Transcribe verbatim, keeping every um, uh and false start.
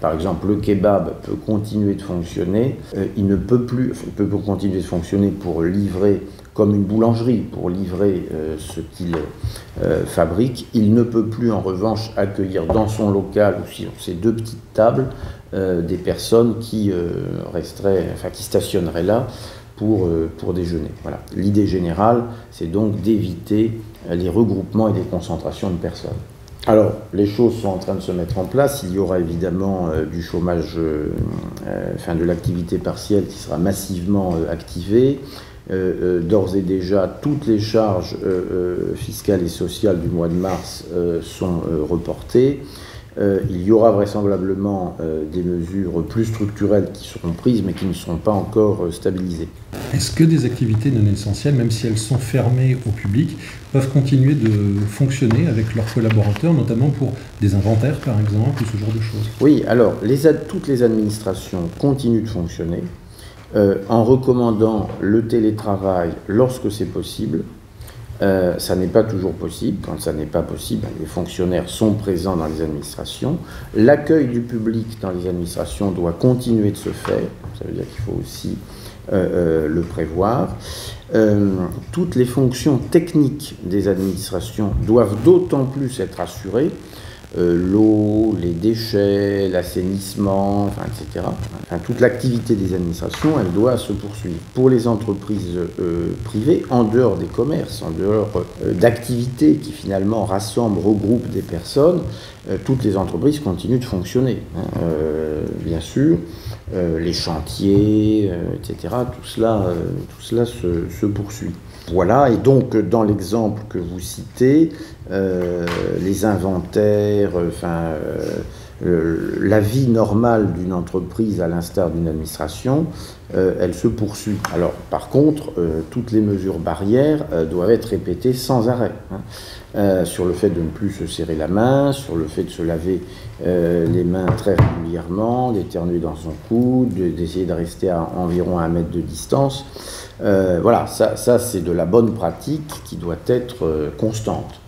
par exemple, le kebab peut continuer de fonctionner, euh, il ne peut plus, il peut continuer de fonctionner pour livrer comme une boulangerie, pour livrer euh, ce qu'il euh, fabrique. Il ne peut plus, en revanche, accueillir dans son local ou sur ses deux petites tables euh, des personnes qui euh, resteraient, enfin, qui stationneraient là pour, euh, pour déjeuner. Voilà. L'idée générale, c'est donc d'éviter les regroupements et les concentrations de personnes. Alors, les choses sont en train de se mettre en place. Il y aura évidemment euh, du chômage, euh, euh, enfin de l'activité partielle qui sera massivement euh, activée. Euh, euh, d'ores et déjà, toutes les charges euh, euh, fiscales et sociales du mois de mars euh, sont euh, reportées. Euh, il y aura vraisemblablement euh, des mesures plus structurelles qui seront prises, mais qui ne seront pas encore euh, stabilisées. Est-ce que des activités non essentielles, même si elles sont fermées au public, peuvent continuer de fonctionner avec leurs collaborateurs, notamment pour des inventaires, par exemple, ou ce genre de choses? Oui, alors, les, toutes les administrations continuent de fonctionner euh, en recommandant le télétravail lorsque c'est possible. Euh, ça n'est pas toujours possible. Quand ça n'est pas possible, les fonctionnaires sont présents dans les administrations. L'accueil du public dans les administrations doit continuer de se faire. Ça veut dire qu'il faut aussi euh, euh, le prévoir. Euh, toutes les fonctions techniques des administrations doivent d'autant plus être assurées. Euh, l'eau, les déchets, l'assainissement, enfin, et cetera. Enfin, toute l'activité des administrations, elle doit se poursuivre. Pour les entreprises euh, privées, en dehors des commerces, en dehors euh, d'activités qui finalement rassemblent, regroupent des personnes, euh, toutes les entreprises continuent de fonctionner. Hein. Euh, bien sûr, euh, les chantiers, euh, et cetera. Tout cela, euh, tout cela se, se poursuit. Voilà, et donc dans l'exemple que vous citez, euh, les inventaires, enfin, euh, la vie normale d'une entreprise à l'instar d'une administration, euh, elle se poursuit. Alors par contre, euh, toutes les mesures barrières euh, doivent être répétées sans arrêt, hein, euh, sur le fait de ne plus se serrer la main, sur le fait de se laver euh, les mains très régulièrement, d'éternuer dans son coude, d'essayer de rester à environ un mètre de distance. Euh, voilà, ça, ça c'est de la bonne pratique qui doit être euh, constante.